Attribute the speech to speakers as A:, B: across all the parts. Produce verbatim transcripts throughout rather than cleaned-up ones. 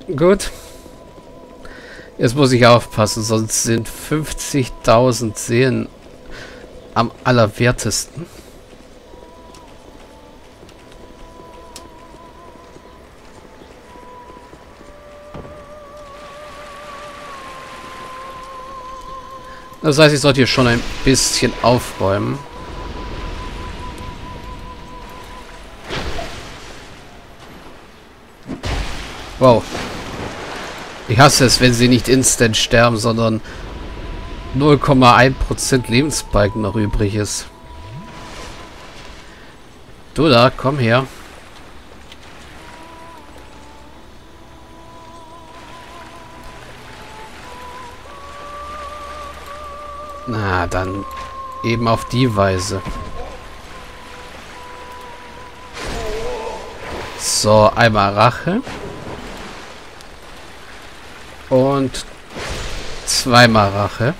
A: Gut. Jetzt muss ich aufpassen, sonst sind fünfzigtausend Seelen am allerwertesten. Das heißt, ich sollte hier schon ein bisschen aufräumen. Wow. Ich hasse es, wenn sie nicht instant sterben, sondern null Komma eins Prozent Lebensbalken noch übrig ist. Du da, komm her. Na, dann eben auf die Weise. So, einmal Rache. Und zweimal Rache.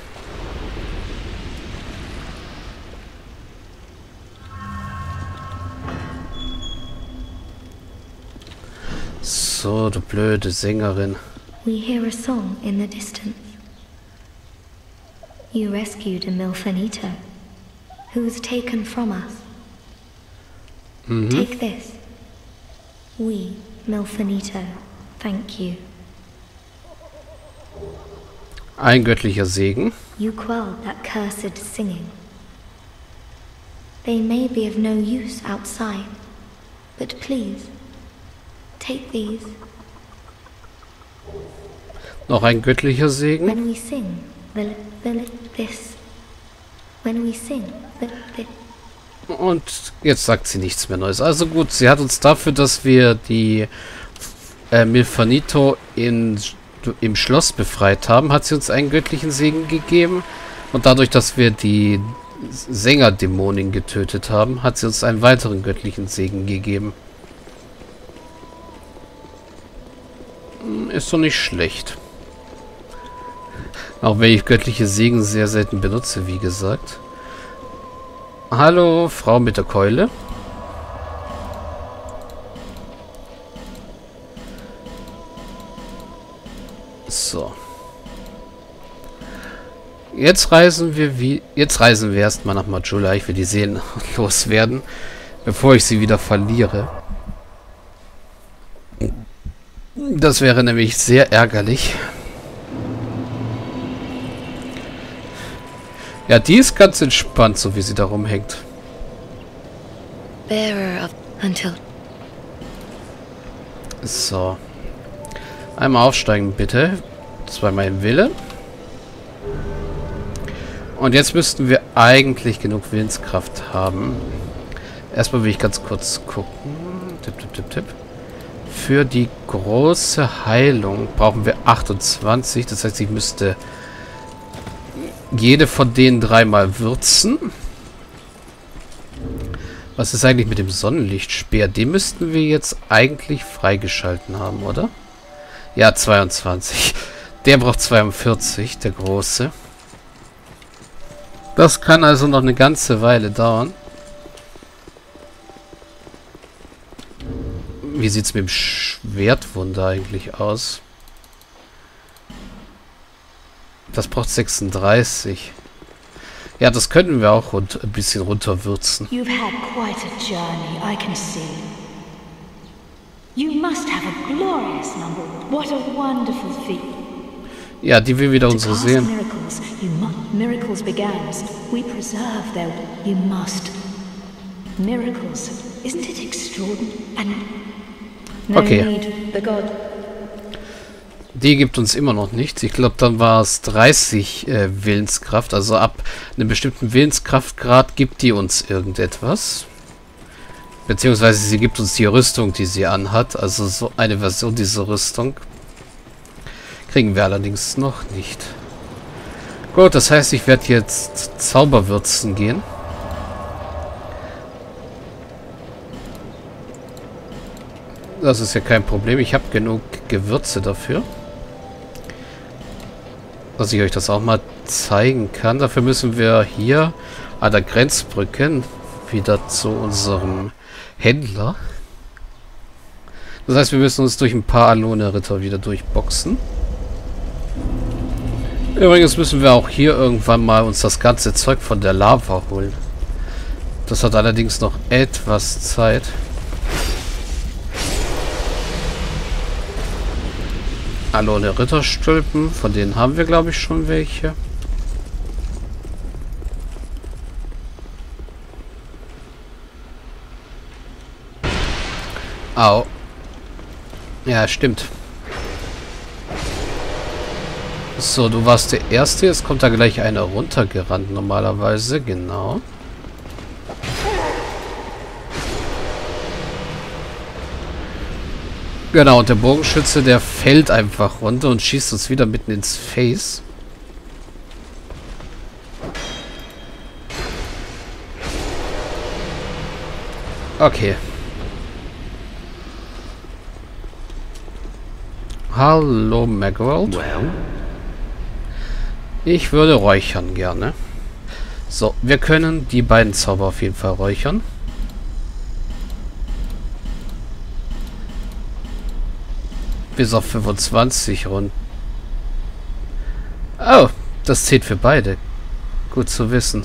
A: So, du blöde Sängerin.
B: We hear a song in the distance. You rescued a Milfanito, who was taken from us.
A: Mhm.
B: Take this. We, Milfanito, thank you.
A: Ein göttlicher Segen.
B: You quelled that cursed singing. They may be of no use outside, but please, take these.
A: Noch ein göttlicher Segen.
B: When we sing, the, the, this. When we sing, the, this.
A: Und jetzt sagt sie nichts mehr Neues. Also gut, sie hat uns dafür, dass wir die äh, Milfanito in, im Schloss befreit haben, hat sie uns einen göttlichen Segen gegeben. Und dadurch, dass wir die Sängerdämonin getötet haben, hat sie uns einen weiteren göttlichen Segen gegeben. Ist doch nicht schlecht. Auch wenn ich göttliche Segen sehr selten benutze, wie gesagt. Hallo, Frau mit der Keule. So. Jetzt reisen wir wie jetzt reisen wir erstmal nach Majula. Ich will die Seelen loswerden, bevor ich sie wieder verliere. Das wäre nämlich sehr ärgerlich. Ja, die ist ganz entspannt, so wie sie da rumhängt.
B: Bearer of until.
A: So. Einmal aufsteigen, bitte. Das war mein Wille. Und jetzt müssten wir eigentlich genug Willenskraft haben. Erstmal will ich ganz kurz gucken. Tipp, tipp, tipp, tipp. Für die große Heilung brauchen wir achtundzwanzig. Das heißt, ich müsste jede von denen dreimal würzen. Was ist eigentlich mit dem Sonnenlichtspeer? Den müssten wir jetzt eigentlich freigeschalten haben, oder? Ja, zweiundzwanzig. Der braucht zweiundvierzig, der große. Das kann also noch eine ganze Weile dauern. Wie sieht es mit dem Schwertwunder eigentlich aus? Das braucht sechsunddreißig. Ja, das könnten wir auch rund, ein bisschen runterwürzen.
C: You've had quite a journey, I can see. You must have a glorious number. What a wonderful feat.
A: Ja, die will wieder unsere Seelen.
C: Miracles, you must. Miracles began. We preserve them. You must. Miracles. Isn't it extraordinary? And no
A: Okay.
C: need, the God.
A: Die gibt uns immer noch nichts. Ich glaube, dann war es dreißig äh, Willenskraft. Also ab einem bestimmten Willenskraftgrad gibt die uns irgendetwas. Beziehungsweise sie gibt uns die Rüstung, die sie anhat. Also so eine Version dieser Rüstung. Kriegen wir allerdings noch nicht. Gut, das heißt, ich werde jetzt Zauberwürzen gehen. Das ist ja kein Problem. Ich habe genug Gewürze dafür. Dass ich euch das auch mal zeigen kann. Dafür müssen wir hier an der Grenzbrücke wieder zu unserem Händler. Das heißt, wir müssen uns durch ein paar Alone-Ritter wieder durchboxen. Übrigens müssen wir auch hier irgendwann mal uns das ganze Zeug von der Lava holen. Das hat allerdings noch etwas Zeit. Alone Ritterstülpen, von denen haben wir, glaube ich, schon welche. Au. Ja, stimmt. So, du warst der Erste. Jetzt kommt da gleich einer runtergerannt normalerweise. Genau. Genau, und der Bogenschütze, der fällt einfach runter und schießt uns wieder mitten ins Face. Okay. Hallo, Macworld.
D: Well?
A: Ich würde räuchern gerne. So, wir können die beiden Zauber auf jeden Fall räuchern. Bis auf fünfundzwanzig Runden. Oh, das zählt für beide. Gut zu wissen.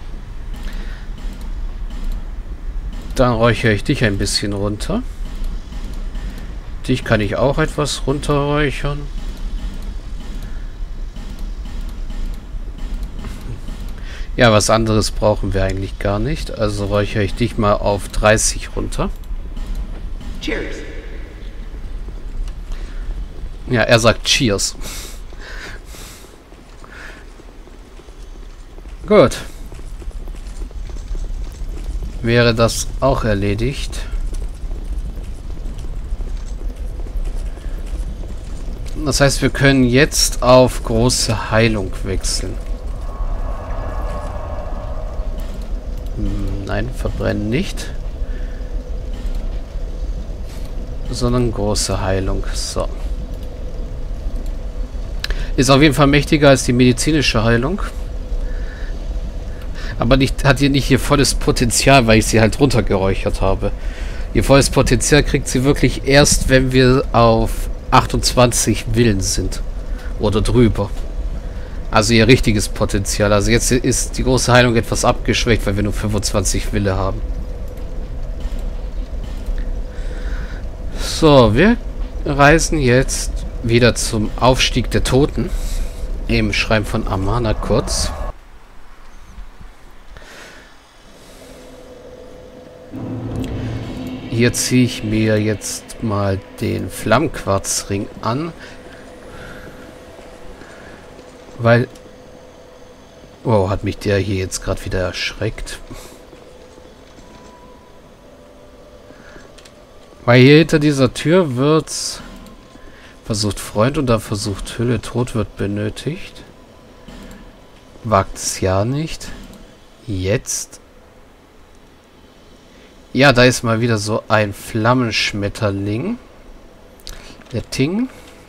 A: Dann räuchere ich dich ein bisschen runter. Dich kann ich auch etwas runterräuchern. Ja, was anderes brauchen wir eigentlich gar nicht. Also räuchere ich dich mal auf dreißig runter.
D: Cheers.
A: Ja, er sagt Cheers. Gut. Wäre das auch erledigt. Das heißt, wir können jetzt auf große Heilung wechseln. Hm, nein, verbrennen nicht. Sondern große Heilung. So. Ist auf jeden Fall mächtiger als die medizinische Heilung. Aber nicht, hat hier nicht ihr volles Potenzial, weil ich sie halt runtergeräuchert habe. Ihr volles Potenzial kriegt sie wirklich erst, wenn wir auf achtundzwanzig Willen sind. Oder drüber. Also ihr richtiges Potenzial. Also jetzt ist die große Heilung etwas abgeschwächt, weil wir nur fünfundzwanzig Wille haben. So, wir reisen jetzt wieder zum Aufstieg der Toten. Im Schrein von Amana kurz. Hier ziehe ich mir jetzt mal den Flammquarzring an. Weil... Wow, hat mich der hier jetzt gerade wieder erschreckt. Weil hier hinter dieser Tür wird versucht Freund und da versucht Hülle. Tod wird benötigt. Wagt es ja nicht. Jetzt... Ja, da ist mal wieder so ein Flammenschmetterling. Der Ting.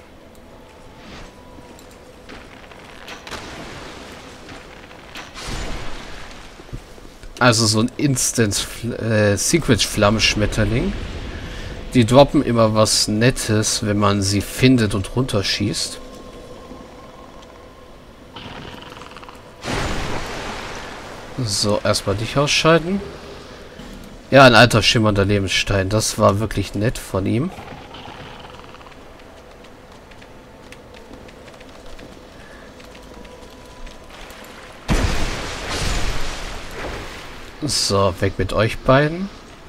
A: Also so ein Instant äh, Secret Flammenschmetterling. Die droppen immer was Nettes, wenn man sie findet und runterschießt. So, erstmal dich ausscheiden. Ja, ein alter schimmernder Lebensstein. Das war wirklich nett von ihm. So, weg mit euch beiden.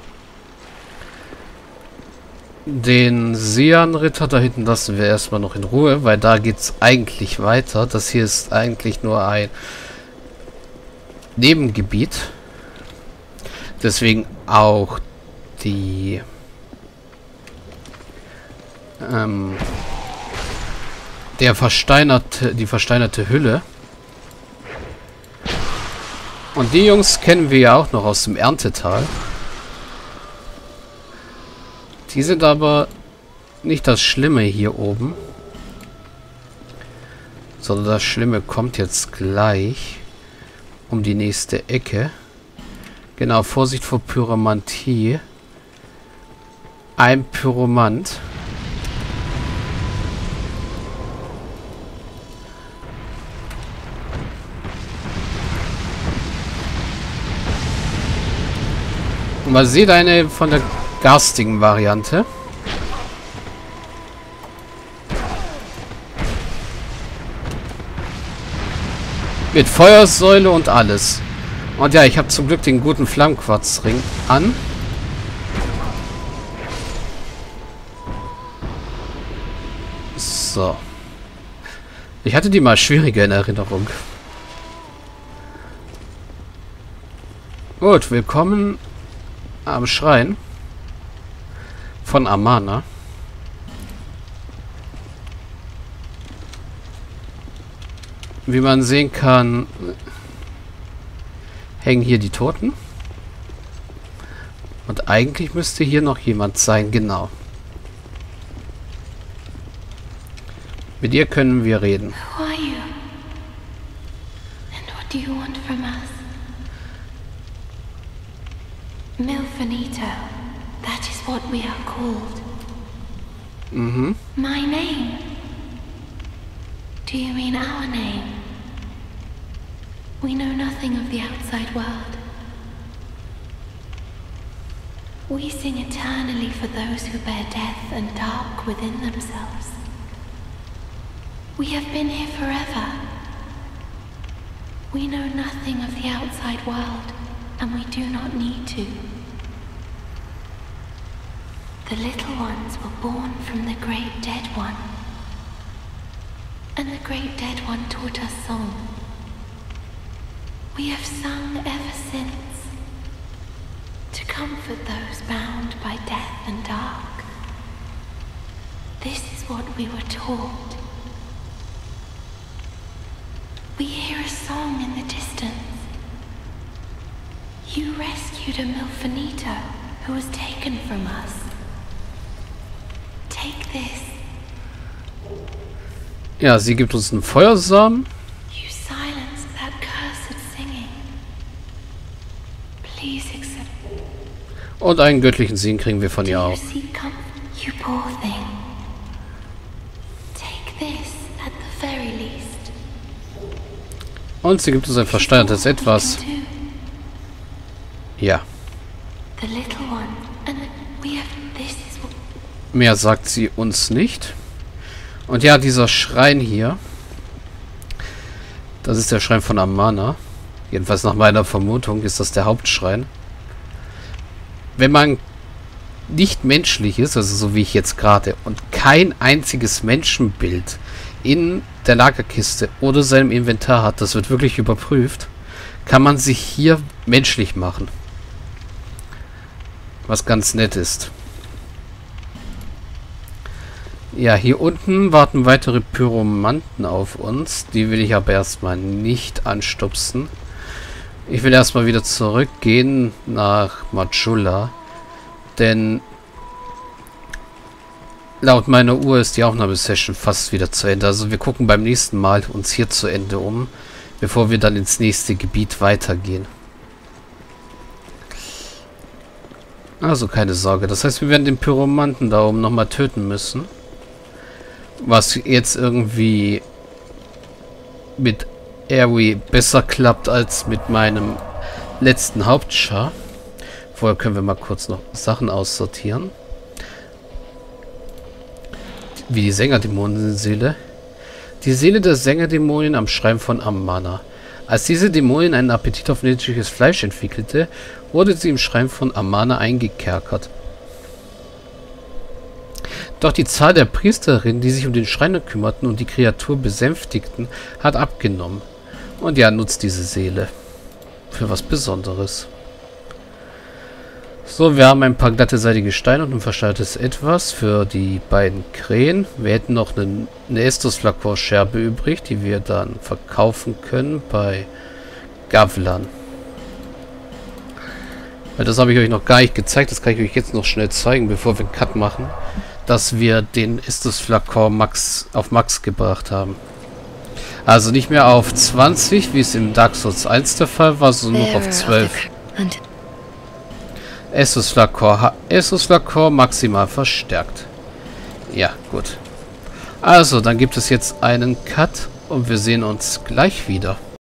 A: Den Sian-Ritter da hinten lassen wir erstmal noch in Ruhe, weil da geht es eigentlich weiter. Das hier ist eigentlich nur ein Nebengebiet. Deswegen auch die ähm, der versteinerte, die versteinerte Hülle. Und die Jungs kennen wir ja auch noch aus dem Erntetal. Die sind aber nicht das Schlimme hier oben. Sondern das Schlimme kommt jetzt gleich um die nächste Ecke. Genau, Vorsicht vor Pyromantie. ein Pyromant. Und man sieht eine von der garstigen Variante. Mit Feuersäule und alles. Und ja, ich habe zum Glück den guten Flammquarzring an. So. Ich hatte die mal schwieriger in Erinnerung. Gut, willkommen am Schrein von Amana. Wie man sehen kann, hängen hier die Toten. Und eigentlich müsste hier noch jemand sein, genau. Mit ihr können wir reden.
B: Who are you? And what do you want from us? Milfanito, that is what we are called.
A: Mhm.
B: My name? Do you mean our name? We know nothing of the outside world. We sing eternally for those who bear death and dark within themselves. We have been here forever. We know nothing of the outside world, and we do not need to. The little ones were born from the great dead one. And the great dead one taught us song. We have sung ever since, to comfort those bound by death and dark. This is what we were taught. We hear a song in the distance. You rescued a Milfanito who was taken from us. Take this.
A: Ja, sie gibt uns einen Feuersamen.
B: You silenced that cursed singing. Please accept.
A: Und einen göttlichen Segen kriegen wir von ihr
B: Do you
A: auch.
B: seek comfort, you poor thing? Take this at the very least.
A: Und sie gibt uns ein versteinertes Etwas. Ja.
B: The little one, and we have this is what.
A: Mehr sagt sie uns nicht. Und ja, dieser Schrein hier. Das ist der Schrein von Amana. Jedenfalls nach meiner Vermutung ist das der Hauptschrein. Wenn man nicht menschlich ist, also so wie ich jetzt gerade, und kein einziges Menschenbild in der Lagerkiste oder seinem Inventar hat, das wird wirklich überprüft, kann man sich hier menschlich machen. Was ganz nett ist. Ja, hier unten warten weitere Pyromanten auf uns. Die will ich aber erstmal nicht anstupsen. Ich will erstmal wieder zurückgehen nach Majula. Denn laut meiner Uhr ist die Aufnahmesession fast wieder zu Ende. Also wir gucken beim nächsten Mal uns hier zu Ende um, bevor wir dann ins nächste Gebiet weitergehen. Also keine Sorge. Das heißt, wir werden den Pyromanten da oben nochmal töten müssen. Was jetzt irgendwie mit Airway besser klappt als mit meinem letzten Hauptschar. Vorher können wir mal kurz noch Sachen aussortieren. Wie die Sängerdämonenseele. Die Seele der Sängerdämonin am Schrein von Amana. Als diese Dämonin einen Appetit auf menschliches Fleisch entwickelte, wurde sie im Schrein von Amana eingekerkert. Doch die Zahl der Priesterinnen, die sich um den Schreiner kümmerten und die Kreatur besänftigten, hat abgenommen. Und ja, nutzt diese Seele für was Besonderes. So, wir haben ein paar glatte seidige Steine und ein versteinertes Etwas für die beiden Krähen. Wir hätten noch eine, eine Estus-Flakor-Scherbe übrig, die wir dann verkaufen können bei Gavlan. Weil das habe ich euch noch gar nicht gezeigt, das kann ich euch jetzt noch schnell zeigen, bevor wir einen Cut machen. Dass wir den Estus-Flakor Max auf Max gebracht haben. Also nicht mehr auf zwanzig, wie es im Dark Souls eins der Fall war, sondern nur auf zwölf. Estus Flakor. Estus Flakor maximal verstärkt. Ja, gut. Also, dann gibt es jetzt einen Cut und wir sehen uns gleich wieder.